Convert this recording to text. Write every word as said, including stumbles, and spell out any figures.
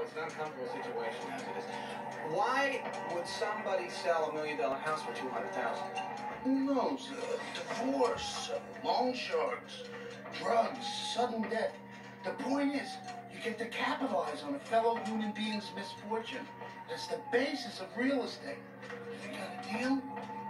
know it's an uncomfortable situation as it is. Why would somebody sell a million dollar house for two hundred thousand? Who knows? Uh, divorce, uh, loan sharks, drugs, sudden death. The point is, you get to capitalize on a fellow human being's misfortune. That's the basis of real estate. If you got a deal,